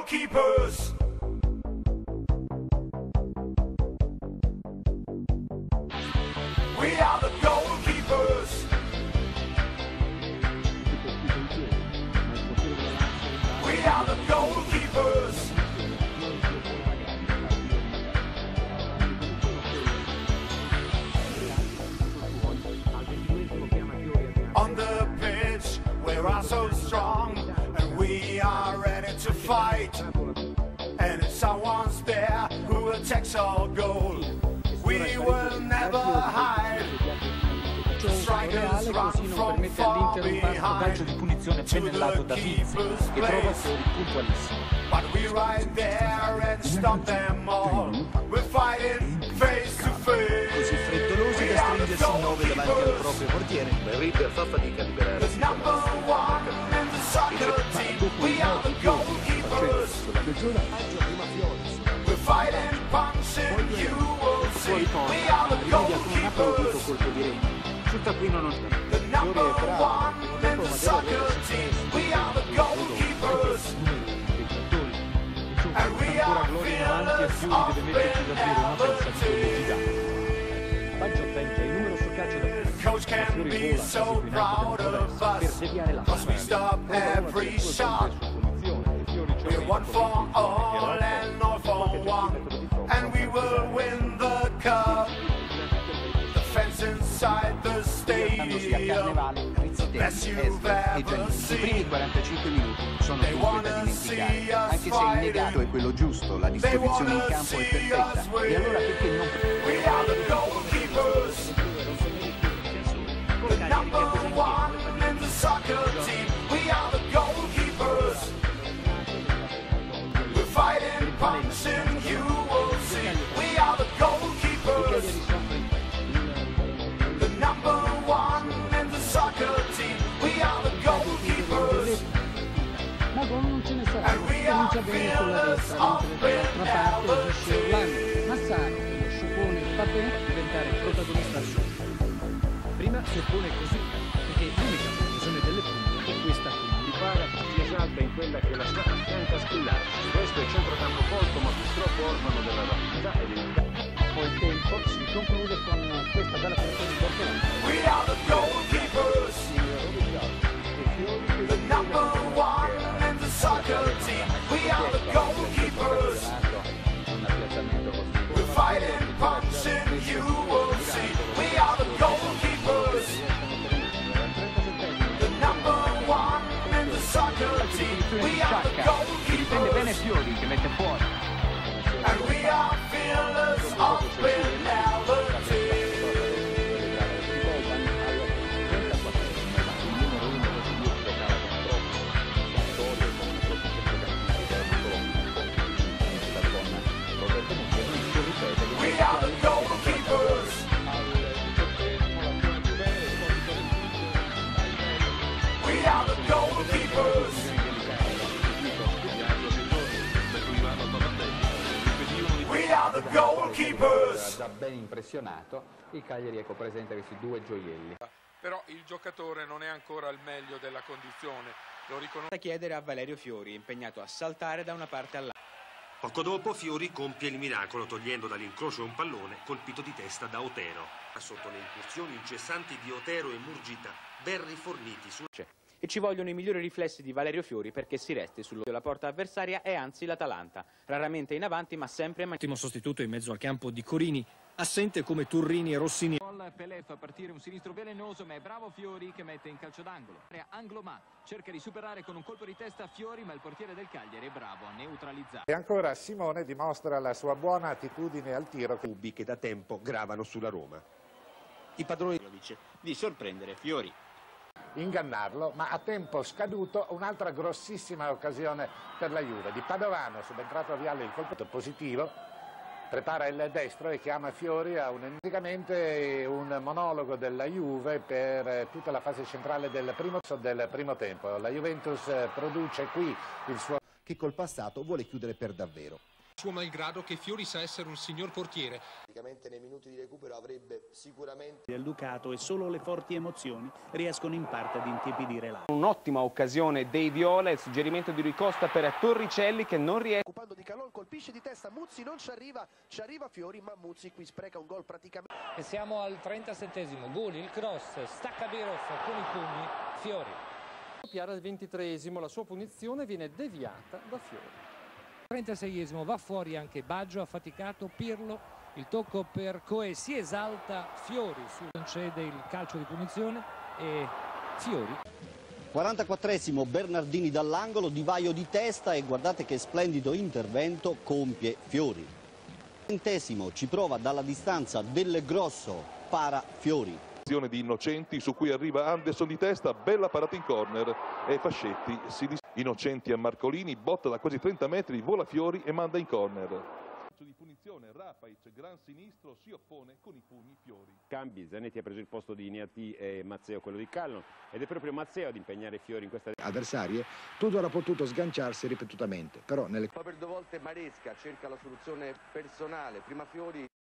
goalkeepers. We are the goalkeepers. We are the goalkeepers. On the pitch, we are so strong, and we are ready to fight. And if someone's there who attacks our goal, we will never hide. Strikers run from far behind di punizione pennellato da Vinzi, che trova Fiori puntualissimo. But we're right there and stop them all. We're fighting face to face. Così frettolosi da stringersi in 9 davanti al proprio portiere. Reader fa fatica a liberare. The number one in the soccer team. We are the goalkeepers. We're fighting, punching, you will see. We are the goalkeepers. Sul taccuino non sta. The number one in the soccer team. We are the goalkeepers. And we are fearless of Baggio tenta il numero sul calcio da fuori. Coach can be so proud of us, cause we stop every shot. We're one for all and all for one, and we will win the cup. The fence inside the stadium, best you've ever I primi seen. 45 minuti sono dunque da dimenticare, anche se il negato è quello giusto, la disposizione in campo è perfetta. E allora perché non... We are the goalkeepers. The number one in the soccer team. We are the goalkeepers. We're fighting, punching, you will see. We are the goalkeepers. The number one in the soccer team. We are the goalkeepers. Ma gol non ce ne sarà, And we are comincia bene sulla fearless destra, of mentre dall'altra parte agisce Orlando. reality. Massaro, Sciopone e Papè diventare protagonista assoluto. Prima si oppone così, perché l'unica conclusione delle punte è questa qui. Di Para si esalta in quella che la sua pianta squillare. Questo è il centrocampo colto, ma purtroppo orfano della rapidità e del... Poi il tempo si conclude con questa bella funzione di Bortolano. We are the goalkeepers. The number one in the soccer team. We are the goalkeepers. We're fighting, punching, you will see. We are the goalkeepers. The number one in the soccer team. We are the Difende bene goalkeepers. Fiori che mette fuori. And we are fearless of reality. We are the goalkeepers. We are the goalkeepers. We are the goalkeepers. Da ben impressionato, il Cagliari presenta questi due gioielli. Però il giocatore non è ancora al meglio della condizione, lo riconosce. Da chiedere a Valerio Fiori, impegnato a saltare da una parte all'altra. Poco dopo Fiori compie il miracolo togliendo dall'incrocio un pallone colpito di testa da Otero. Sotto le incursioni incessanti di Otero e Murgita, ben riforniti su... E ci vogliono i migliori riflessi di Valerio Fiori perché si resti sulla porta avversaria e anzi l'Atalanta. Raramente in avanti ma sempre in Ottimo sostituto in mezzo al campo di Corini, assente come Turrini e Rossini. Pelé fa partire un sinistro velenoso, ma è bravo Fiori che mette in calcio d'angolo. Anglomà cerca di superare con un colpo di testa Fiori, ma il portiere del Cagliari è bravo a neutralizzare. E ancora Simone dimostra la sua buona attitudine al tiro. Cubi che da tempo gravano sulla Roma. i padroni di sorprendere Fiori. Ingannarlo, ma a tempo scaduto un'altra grossissima occasione per la Juve. Di Padovano, subentrato a Vialli, il colpo positivo, prepara il destro e chiama Fiori a praticamente un monologo della Juve per tutta la fase centrale del primo tempo. La Juventus produce qui il suo... che col passato vuole chiudere per davvero. suo malgrado che Fiori sa essere un signor portiere. Praticamente nei minuti di recupero avrebbe sicuramente del Ducato e solo le forti emozioni riescono in parte ad intiepidire l'Atalanta. Un'ottima occasione dei Viola, il suggerimento di Rui Costa per Torricelli che non riesce. Occupando di Calon, colpisce di testa Muzzi, non ci arriva Fiori, ma Muzzi qui spreca un gol praticamente. E siamo al 37esimo, Guli, il cross, stacca Birov con i pugni, Fiori. Piara al 23esimo, la sua punizione viene deviata da Fiori. 36esimo va fuori anche Baggio, affaticato Pirlo, il tocco per Coe, si esalta Fiori, concede il calcio di punizione e Fiori. 44esimo Bernardini dall'angolo, Di Vaio di testa e guardate che splendido intervento compie Fiori. 20esimo ci prova dalla distanza Del Grosso, para Fiori. Di Innocenti su cui arriva Anderson di testa, bella parata in corner e Fascetti si Innocenti a Marcolini, botta da quasi 30 metri, vola Fiori e manda in corner. Di punizione Rafaic, gran sinistro, si oppone con i pugni Fiori. Cambi, Zanetti ha preso il posto di Niati e Mazzeo quello di Callon ed è proprio Mazzeo ad impegnare Fiori in questa avversarie. Tudor ha potuto sganciarsi ripetutamente, però nelle... Poi per 2 volte Maresca cerca la soluzione personale, prima Fiori.